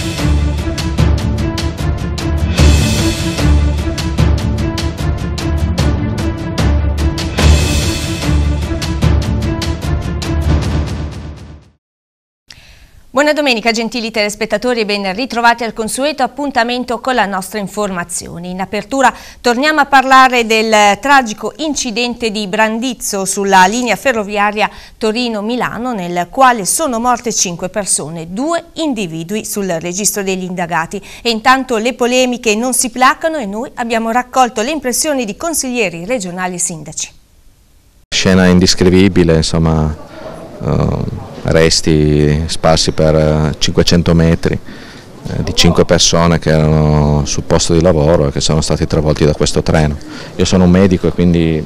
Buona domenica gentili telespettatori e ben ritrovati al consueto appuntamento con la nostra informazione. In apertura torniamo a parlare del tragico incidente di Brandizzo sulla linea ferroviaria Torino-Milano, nel quale sono morte 5 persone, 2 individui sul registro degli indagati. E intanto le polemiche non si placano e noi abbiamo raccolto le impressioni di consiglieri regionali e sindaci. Scena indescrivibile, insomma. Resti sparsi per 500 metri di 5 persone che erano sul posto di lavoro e che sono stati travolti da questo treno. Io sono un medico e quindi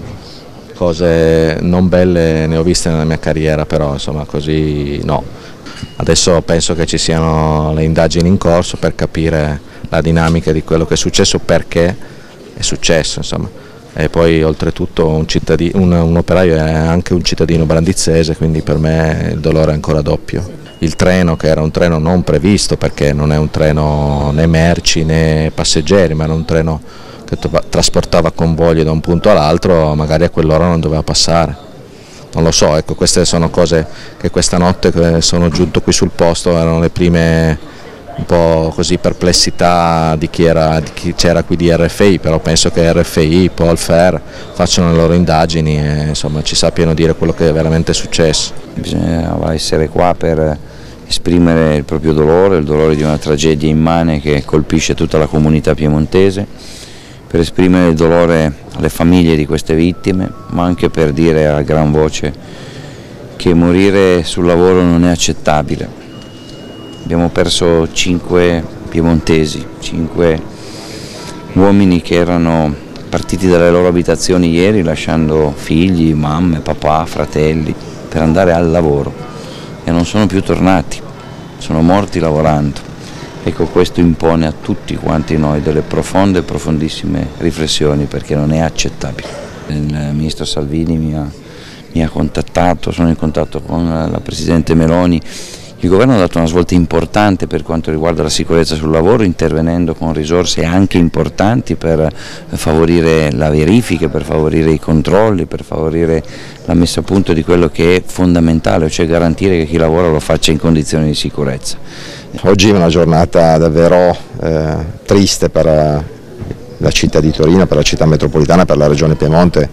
cose non belle ne ho viste nella mia carriera, però insomma così no. Adesso penso che ci siano le indagini in corso per capire la dinamica di quello che è successo, perché è successo, insomma. E poi oltretutto un operaio è anche un cittadino brandizzese, quindi per me il dolore è ancora doppio. Il treno, che era un treno non previsto, perché non è un treno né merci né passeggeri, ma era un treno che trasportava convogli da un punto all'altro, magari a quell'ora non doveva passare. Non lo so, ecco, queste sono cose che questa notte che sono giunto qui sul posto erano le prime un po' così perplessità di chi c'era qui di RFI, però penso che RFI, Polfer facciano le loro indagini e insomma ci sappiano dire quello che è veramente successo. Bisognava essere qua per esprimere il proprio dolore, il dolore di una tragedia immane che colpisce tutta la comunità piemontese, per esprimere il dolore alle famiglie di queste vittime, ma anche per dire a gran voce che morire sul lavoro non è accettabile. Abbiamo perso 5 piemontesi, 5 uomini che erano partiti dalle loro abitazioni ieri lasciando figli, mamme, papà, fratelli per andare al lavoro e non sono più tornati, sono morti lavorando. Ecco, questo impone a tutti quanti noi delle profonde, profondissime riflessioni, perché non è accettabile. Il ministro Salvini mi ha contattato, sono in contatto con la Presidente Meloni. Il governo ha dato una svolta importante per quanto riguarda la sicurezza sul lavoro, intervenendo con risorse anche importanti per favorire la verifica, per favorire i controlli, per favorire la messa a punto di quello che è fondamentale, cioè garantire che chi lavora lo faccia in condizioni di sicurezza. Oggi è una giornata davvero triste per la città di Torino, per la città metropolitana, per la regione Piemonte.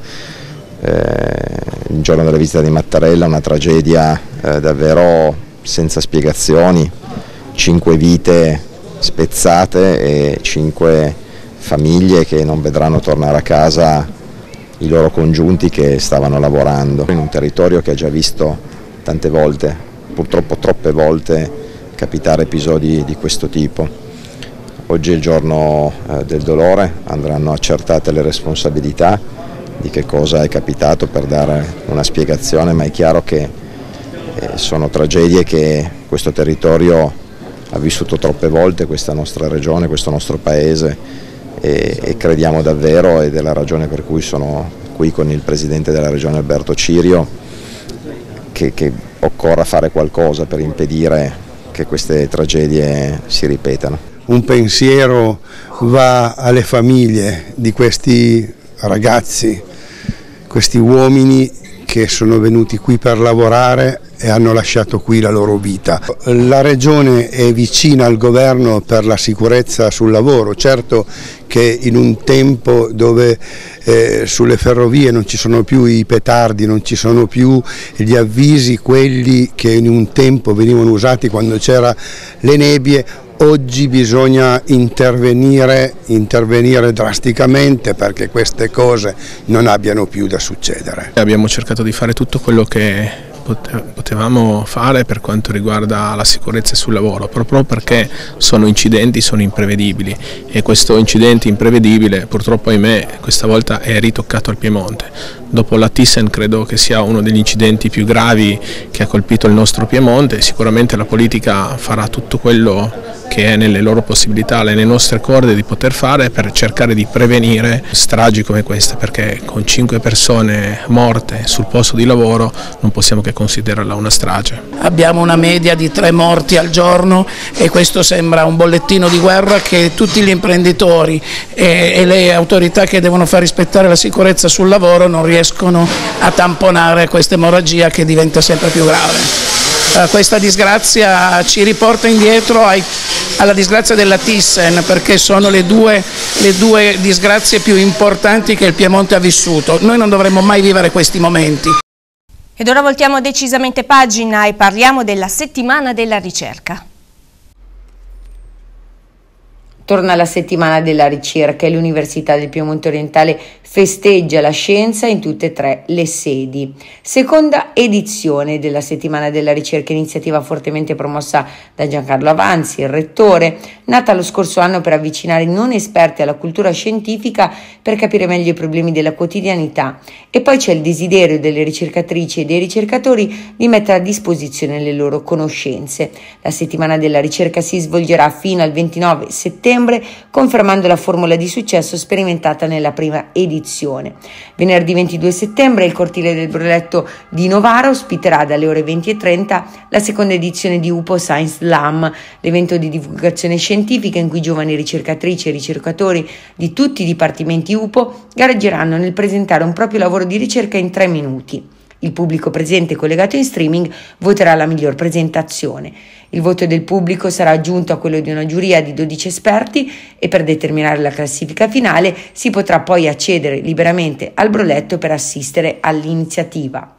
Il giorno della visita di Mattarella, una tragedia davvero senza spiegazioni, 5 vite spezzate e 5 famiglie che non vedranno tornare a casa i loro congiunti che stavano lavorando in un territorio che ha già visto tante volte, purtroppo troppe volte, capitare episodi di questo tipo. Oggi è il giorno del dolore, andranno accertate le responsabilità di che cosa è capitato per dare una spiegazione, ma è chiaro che sono tragedie che questo territorio ha vissuto troppe volte, questa nostra regione, questo nostro paese, e crediamo davvero, ed è la ragione per cui sono qui con il Presidente della Regione Alberto Cirio, che occorra fare qualcosa per impedire che queste tragedie si ripetano. Un pensiero va alle famiglie di questi ragazzi, questi uomini che sono venuti qui per lavorare e hanno lasciato qui la loro vita. La Regione è vicina al governo per la sicurezza sul lavoro, certo che in un tempo dove sulle ferrovie non ci sono più i petardi, non ci sono più gli avvisi, quelli che in un tempo venivano usati quando c'era le nebbie, oggi bisogna intervenire drasticamente perché queste cose non abbiano più da succedere. Abbiamo cercato di fare tutto quello che potevamo fare per quanto riguarda la sicurezza sul lavoro, proprio perché sono incidenti, sono imprevedibili, e questo incidente imprevedibile purtroppo, ahimè, questa volta è ritoccato al Piemonte. dopo la Thyssen credo che sia uno degli incidenti più gravi che ha colpito il nostro Piemonte. Sicuramente la politica farà tutto quello che è nelle loro possibilità, nelle nostre corde di poter fare per cercare di prevenire stragi come queste, perché con 5 persone morte sul posto di lavoro non possiamo che considerarla una strage. Abbiamo una media di 3 morti al giorno e questo sembra un bollettino di guerra che tutti gli imprenditori e le autorità che devono far rispettare la sicurezza sul lavoro non riescono a tamponare questa emorragia che diventa sempre più grave. Questa disgrazia ci riporta indietro alla disgrazia della Thyssen, perché sono le due disgrazie più importanti che il Piemonte ha vissuto. Noi non dovremmo mai vivere questi momenti. Ed ora voltiamo decisamente pagina e parliamo della settimana della ricerca. Torna la settimana della ricerca e l'Università del Piemonte Orientale festeggia la scienza in tutte e 3 le sedi. Seconda edizione della settimana della ricerca, iniziativa fortemente promossa da Giancarlo Avanzi, il rettore, nata lo scorso anno per avvicinare i non esperti alla cultura scientifica per capire meglio i problemi della quotidianità. E poi c'è il desiderio delle ricercatrici e dei ricercatori di mettere a disposizione le loro conoscenze. La settimana della ricerca si svolgerà fino al 29 settembre, confermando la formula di successo sperimentata nella prima edizione. Venerdì 22 settembre il cortile del Broletto di Novara ospiterà dalle ore 20:30 la seconda edizione di UPO Science Slam, l'evento di divulgazione scientifica in cui giovani ricercatrici e ricercatori di tutti i dipartimenti UPO gareggeranno nel presentare un proprio lavoro di ricerca in 3 minuti. Il pubblico presente collegato in streaming voterà la miglior presentazione. Il voto del pubblico sarà aggiunto a quello di una giuria di 12 esperti e per determinare la classifica finale si potrà poi accedere liberamente al Broletto per assistere all'iniziativa.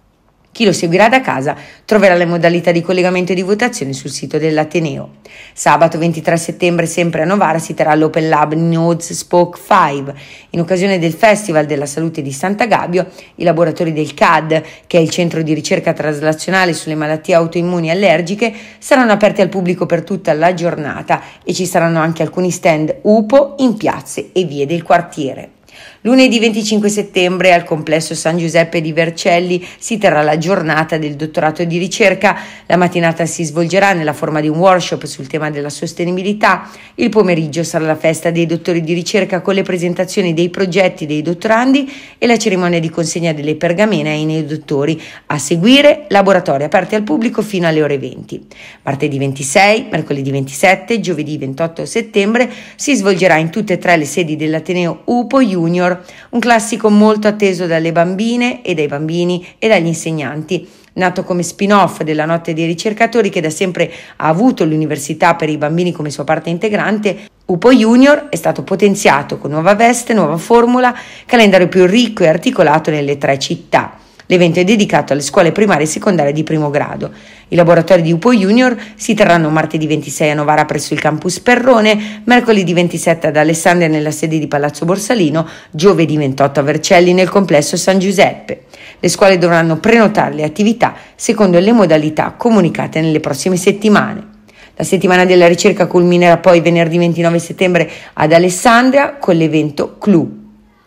Chi lo seguirà da casa troverà le modalità di collegamento e di votazione sul sito dell'Ateneo. Sabato 23 settembre, sempre a Novara, si terrà l'Open Lab Nodes Spoke 5. In occasione del Festival della Salute di Sant'Agabio, i laboratori del CAD, che è il centro di ricerca traslazionale sulle malattie autoimmuni e allergiche, saranno aperti al pubblico per tutta la giornata e ci saranno anche alcuni stand UPO in piazze e vie del quartiere. Lunedì 25 settembre al complesso San Giuseppe di Vercelli si terrà la giornata del dottorato di ricerca. La mattinata si svolgerà nella forma di un workshop sul tema della sostenibilità. Il pomeriggio sarà la festa dei dottori di ricerca con le presentazioni dei progetti dei dottorandi e la cerimonia di consegna delle pergamene ai neodottori. A seguire laboratori aperti al pubblico fino alle ore 20. Martedì 26, mercoledì 27, giovedì 28 settembre si svolgerà in tutte e 3 le sedi dell'Ateneo UPO Junior, un classico molto atteso dalle bambine e dai bambini e dagli insegnanti. Nato come spin-off della Notte dei ricercatori, che da sempre ha avuto l'università per i bambini come sua parte integrante, UPO Junior è stato potenziato con nuova veste, nuova formula, calendario più ricco e articolato nelle 3 città. L'evento è dedicato alle scuole primarie e secondarie di primo grado. I laboratori di UPO Junior si terranno martedì 26 a Novara presso il campus Perrone, mercoledì 27 ad Alessandria nella sede di Palazzo Borsalino, giovedì 28 a Vercelli nel complesso San Giuseppe. Le scuole dovranno prenotare le attività secondo le modalità comunicate nelle prossime settimane. La settimana della ricerca culminerà poi venerdì 29 settembre ad Alessandria con l'evento CLU.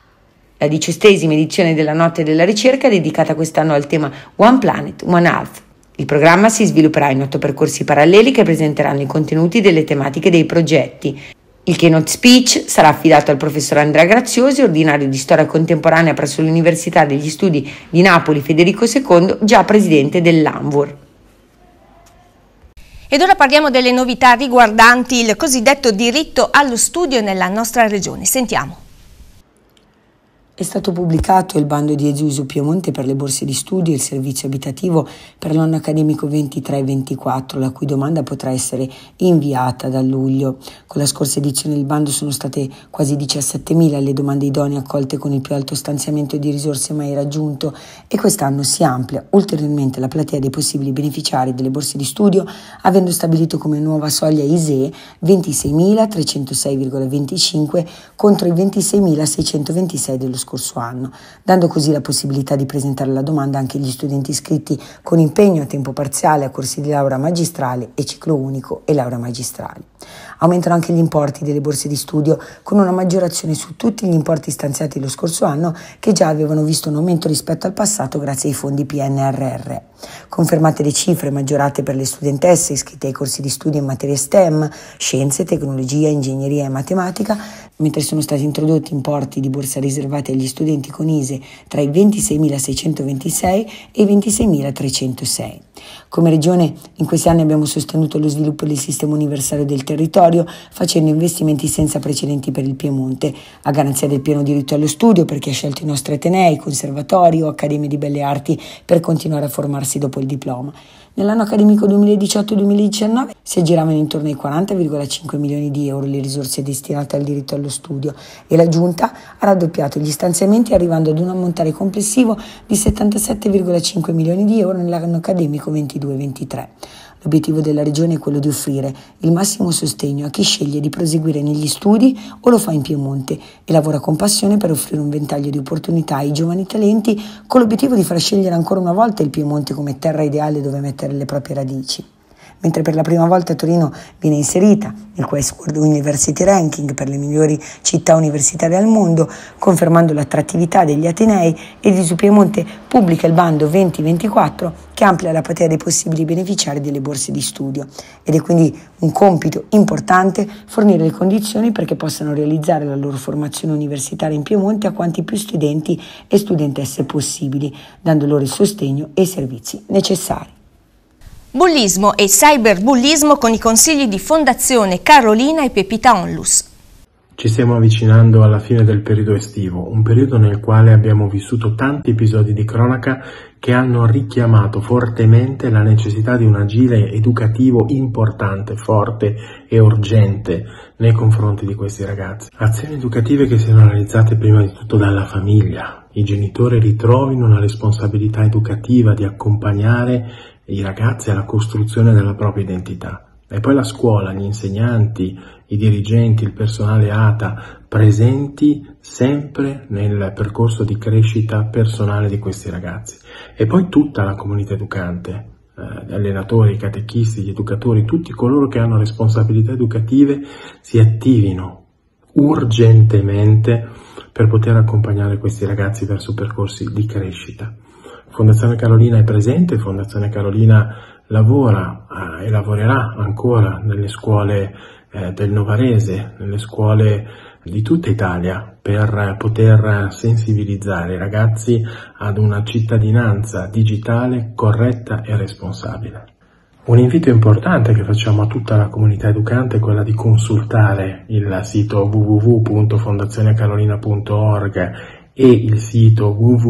La 17ª edizione della Notte della Ricerca, dedicata quest'anno al tema One Planet, One Health. Il programma si svilupperà in 8 percorsi paralleli che presenteranno i contenuti delle tematiche dei progetti. Il keynote speech sarà affidato al professor Andrea Graziosi, ordinario di Storia Contemporanea presso l'Università degli Studi di Napoli Federico II, già presidente dell'ANVUR. Ed ora parliamo delle novità riguardanti il cosiddetto diritto allo studio nella nostra regione. Sentiamo. È stato pubblicato il bando di Esusu Piemonte per le borse di studio e il servizio abitativo per l'anno accademico 23-24, la cui domanda potrà essere inviata da luglio. Con la scorsa edizione del bando sono state quasi 17.000 le domande idonee accolte con il più alto stanziamento di risorse mai raggiunto e quest'anno si amplia ulteriormente la platea dei possibili beneficiari delle borse di studio, avendo stabilito come nuova soglia ISEE 26.306,25 contro i 26.626 dello scorso anno, dando così la possibilità di presentare la domanda anche agli studenti iscritti con impegno a tempo parziale a corsi di laurea magistrale e ciclo unico e laurea magistrale. Aumentano anche gli importi delle borse di studio, con una maggiorazione su tutti gli importi stanziati lo scorso anno, che già avevano visto un aumento rispetto al passato grazie ai fondi PNRR. Confermate le cifre maggiorate per le studentesse iscritte ai corsi di studio in materie STEM, scienze, tecnologia, ingegneria e matematica, mentre sono stati introdotti importi di borsa riservati agli studenti con ISEE tra i 26.626 e i 26.306. Come Regione in questi anni abbiamo sostenuto lo sviluppo del sistema universale del territorio facendo investimenti senza precedenti per il Piemonte, a garanzia del pieno diritto allo studio per chi ha scelto i nostri atenei, conservatori o accademie di belle arti per continuare a formarsi dopo il diploma. Nell'anno accademico 2018-2019 si aggiravano intorno ai 40,5 milioni di euro le risorse destinate al diritto allo studio e la Giunta ha raddoppiato gli stanziamenti arrivando ad un ammontare complessivo di 77,5 milioni di euro nell'anno accademico 22-23. L'obiettivo della Regione è quello di offrire il massimo sostegno a chi sceglie di proseguire negli studi o lo fa in Piemonte e lavora con passione per offrire un ventaglio di opportunità ai giovani talenti con l'obiettivo di far scegliere ancora una volta il Piemonte come terra ideale dove mettere le proprie radici. Mentre per la prima volta Torino viene inserita nel Westworld University Ranking per le migliori città universitarie al mondo, confermando l'attrattività degli atenei, ed ISU Piemonte pubblica il bando 2024 che amplia la platea dei possibili beneficiari delle borse di studio. Ed è quindi un compito importante fornire le condizioni perché possano realizzare la loro formazione universitaria in Piemonte a quanti più studenti e studentesse possibili, dando loro il sostegno e i servizi necessari. Bullismo e cyberbullismo con i consigli di Fondazione Carolina e Pepita Onlus. Ci stiamo avvicinando alla fine del periodo estivo, un periodo nel quale abbiamo vissuto tanti episodi di cronaca che hanno richiamato fortemente la necessità di un agile educativo importante, forte e urgente nei confronti di questi ragazzi. Azioni educative che siano realizzate prima di tutto dalla famiglia. I genitori ritrovino una responsabilità educativa di accompagnare i ragazzi alla costruzione della propria identità. E poi la scuola, gli insegnanti, i dirigenti, il personale ATA presenti sempre nel percorso di crescita personale di questi ragazzi. E poi tutta la comunità educante, gli allenatori, i catechisti, gli educatori, tutti coloro che hanno responsabilità educative si attivino urgentemente per poter accompagnare questi ragazzi verso percorsi di crescita. Fondazione Carolina è presente, Fondazione Carolina lavora e lavorerà ancora nelle scuole del Novarese, nelle scuole di tutta Italia per poter sensibilizzare i ragazzi ad una cittadinanza digitale corretta e responsabile. Un invito importante che facciamo a tutta la comunità educante è quella di consultare il sito www.fondazionecarolina.org e il sito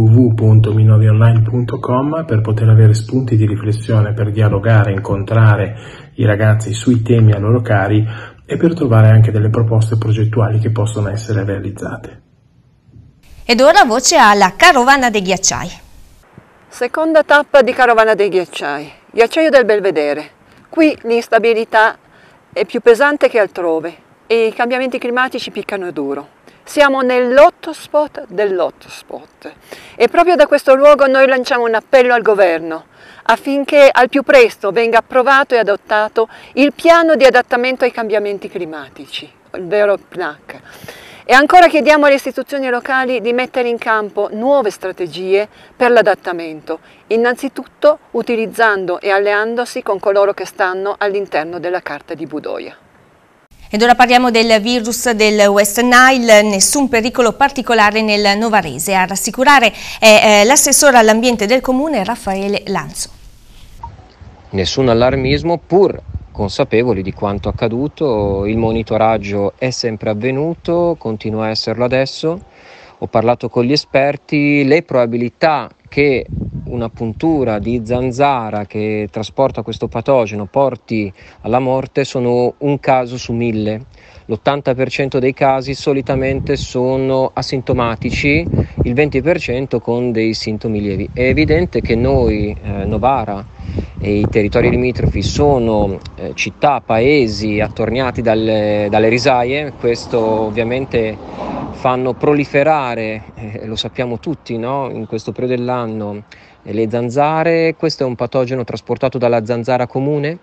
www.minovionline.com per poter avere spunti di riflessione, per dialogare, incontrare i ragazzi sui temi a loro cari e per trovare anche delle proposte progettuali che possono essere realizzate. Ed ora voce alla Carovana dei Ghiacciai. Seconda tappa di Carovana dei Ghiacciai, Ghiacciaio del Belvedere. Qui l'instabilità è più pesante che altrove e i cambiamenti climatici piccano duro. Siamo nell'hotspot dell'hotspot e proprio da questo luogo noi lanciamo un appello al governo affinché al più presto venga approvato e adottato il piano di adattamento ai cambiamenti climatici, il vero PNAC. E ancora chiediamo alle istituzioni locali di mettere in campo nuove strategie per l'adattamento, innanzitutto utilizzando e alleandosi con coloro che stanno all'interno della Carta di Budoia. Ed ora parliamo del virus del West Nile, nessun pericolo particolare nel Novarese. A rassicurare è l'assessore all'ambiente del comune Raffaele Lanzo. Nessun allarmismo, pur consapevoli di quanto accaduto, il monitoraggio è sempre avvenuto, continua a esserlo adesso. Ho parlato con gli esperti, le probabilità che una puntura di zanzara che trasporta questo patogeno porti alla morte sono un caso su 1000. L'80% dei casi solitamente sono asintomatici, il 20% con dei sintomi lievi. È evidente che noi, Novara e i territori limitrofi, sono città, paesi attorniati dalle risaie. Questo ovviamente fanno proliferare, lo sappiamo tutti, no? In questo periodo dell'anno le zanzare. Questo è un patogeno trasportato dalla zanzara comune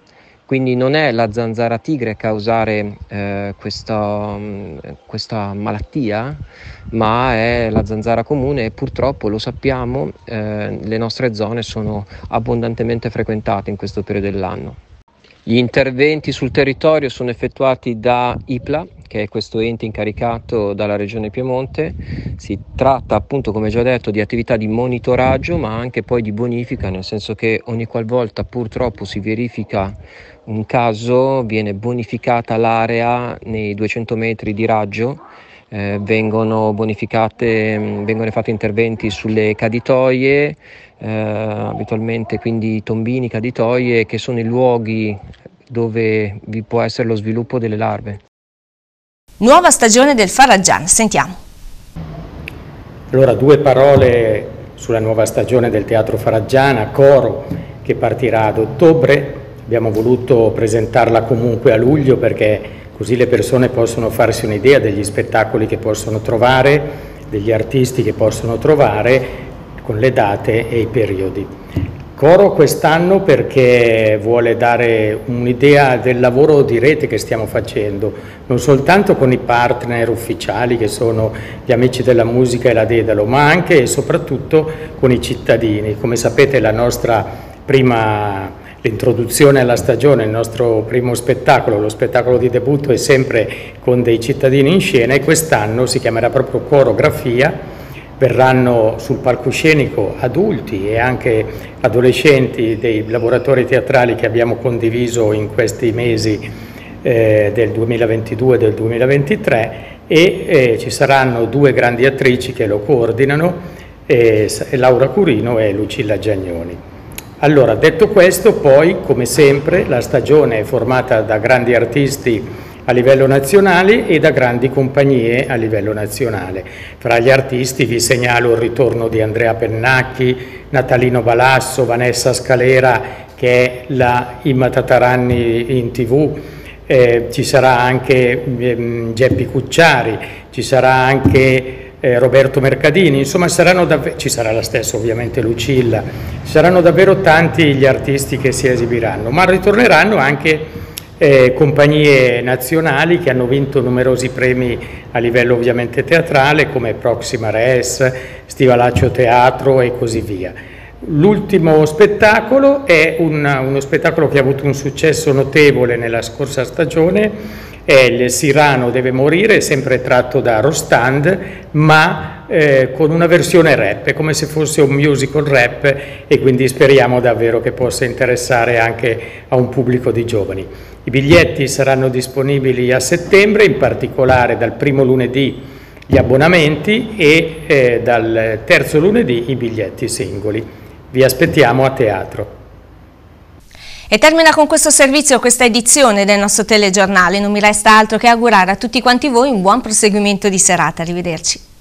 quindi non è la zanzara tigre a causare questa malattia, ma è la zanzara comune e purtroppo lo sappiamo, le nostre zone sono abbondantemente frequentate in questo periodo dell'anno. Gli interventi sul territorio sono effettuati da IPLA, che è questo ente incaricato dalla Regione Piemonte. Si tratta appunto, come già detto, di attività di monitoraggio ma anche poi di bonifica, nel senso che ogni qualvolta purtroppo si verifica un caso viene bonificata l'area nei 200 metri di raggio, vengono fatti interventi sulle caditoie, abitualmente quindi tombini, caditoie, che sono i luoghi dove vi può essere lo sviluppo delle larve. Nuova stagione del Faraggian, sentiamo. Allora, 2 parole sulla nuova stagione del Teatro Faraggian a Coro, che partirà ad ottobre. Abbiamo voluto presentarla comunque a luglio perché così le persone possono farsi un'idea degli spettacoli che possono trovare, degli artisti che possono trovare, con le date e i periodi. Coro quest'anno perché vuole dare un'idea del lavoro di rete che stiamo facendo, non soltanto con i partner ufficiali che sono gli Amici della Musica e la Dedalo, ma anche e soprattutto con i cittadini. Come sapete l'introduzione alla stagione, il nostro primo spettacolo, lo spettacolo di debutto, è sempre con dei cittadini in scena e quest'anno si chiamerà proprio Corografia. Verranno sul palcoscenico adulti e anche adolescenti dei laboratori teatrali che abbiamo condiviso in questi mesi del 2022 e del 2023 e ci saranno 2 grandi attrici che lo coordinano, Laura Curino e Lucilla Giagnoni. Allora, detto questo, poi come sempre la stagione è formata da grandi artisti a livello nazionale e da grandi compagnie a livello nazionale. Fra gli artisti vi segnalo il ritorno di Andrea Pennacchi, Natalino Balasso, Vanessa Scalera, che è la Imma Tataranni in TV, ci sarà anche Geppi Cucciari, ci sarà anche Roberto Mercadini, insomma ci sarà la stessa ovviamente Lucilla, saranno davvero tanti gli artisti che si esibiranno, ma ritorneranno anche compagnie nazionali che hanno vinto numerosi premi a livello ovviamente teatrale come Proxima Res, Stivalaccio Teatro e così via. L'ultimo spettacolo è uno spettacolo che ha avuto un successo notevole nella scorsa stagione, è il Cyrano deve morire, sempre tratto da Rostand, ma con una versione rap, è come se fosse un musical rap e quindi speriamo davvero che possa interessare anche a un pubblico di giovani. I biglietti saranno disponibili a settembre, in particolare dal primo lunedì gli abbonamenti e dal terzo lunedì i biglietti singoli. Vi aspettiamo a teatro. E termina con questo servizio questa edizione del nostro telegiornale. Non mi resta altro che augurare a tutti quanti voi un buon proseguimento di serata. Arrivederci.